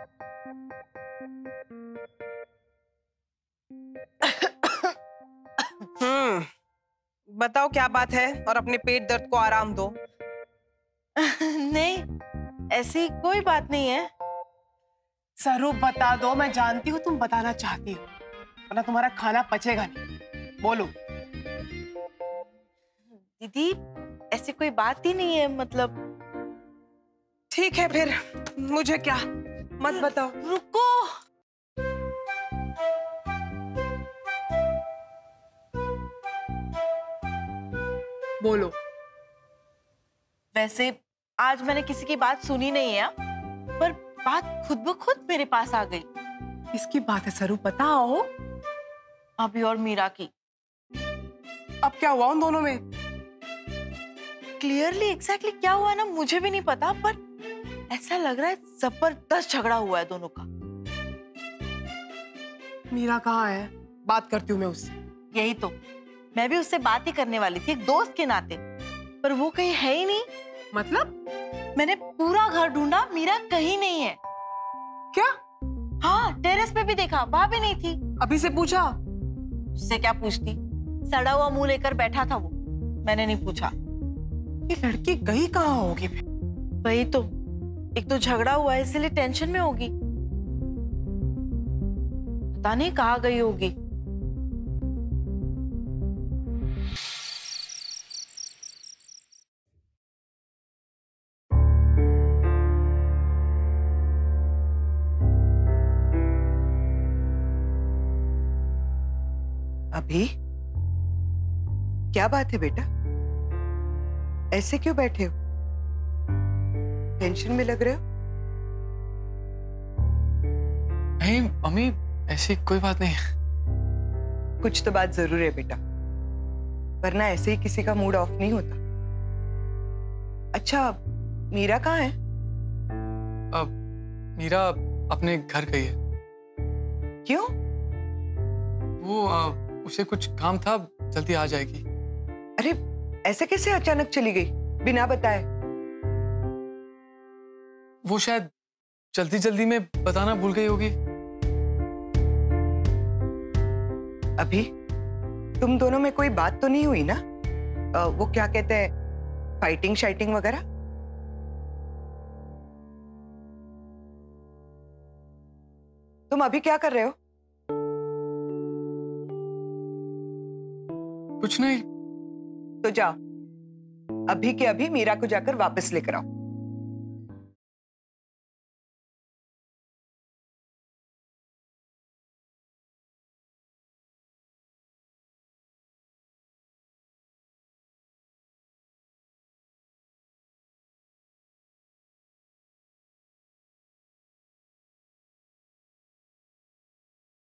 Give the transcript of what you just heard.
बताओ क्या बात है और अपने पेट दर्द को आराम दो। नहीं, ऐसी कोई बात नहीं है। स्वरूप बता दो, मैं जानती हूँ तुम बताना चाहती हो, वरना तुम्हारा खाना पचेगा नहीं। बोलो। दीदी, ऐसी कोई बात ही नहीं है, मतलब। ठीक है फिर, मुझे क्या, मत बताओ। रुको। बोलो। वैसे आज मैंने किसी की बात सुनी नहीं है, पर बात खुद ब खुद मेरे पास आ गई। किसकी बात है स्वरूप, बताओ। अभी और मीरा की। अब क्या हुआ उन दोनों में? क्लियरली एग्जैक्टली क्या हुआ ना मुझे भी नहीं पता, पर ऐसा लग रहा है जबरदस्त झगड़ा हुआ है दोनों का। मीरा कहाँ है? बात करती हूँ मैं उससे। यही तो, मैं भी उससे बात ही करने वाली थी एक दोस्त के नाते, पर वो कहीं है ही नहीं। मतलब? मैंने पूरा घर ढूंढा, मीरा कहीं नहीं है। क्या? हाँ, टेरेस पे भी देखा, वहां भी नहीं थी। अभी से पूछा? उससे क्या पूछती, सड़ा हुआ मुंह लेकर बैठा था वो, मैंने नहीं पूछा। ये लड़की गई कहाँ होगी? वही तो, एक तो झगड़ा हुआ है इसलिए टेंशन में होगी, पता नहीं कहाँ गई होगी। अभी क्या बात है बेटा, ऐसे क्यों बैठे हो? टेंशन में लग रहे हो? नहीं मम्मी, ऐसी कोई बात नहीं है। कुछ तो बात जरूर है बेटा, वरना ऐसे ही किसी का मूड ऑफ नहीं होता। अच्छा, मीरा कहाँ है? मीरा अपने घर गई है। क्यों? वो उसे कुछ काम था, जल्दी आ जाएगी। अरे ऐसे कैसे अचानक चली गई बिना बताए? वो शायद जल्दी जल्दी में बताना भूल गई होगी। अभी तुम दोनों में कोई बात तो नहीं हुई ना? वो क्या कहते हैं, फाइटिंग शाइटिंग वगैरह? तुम अभी क्या कर रहे हो? कुछ नहीं। तो जाओ, अभी के अभी मीरा को जाकर वापस लेकर आओ।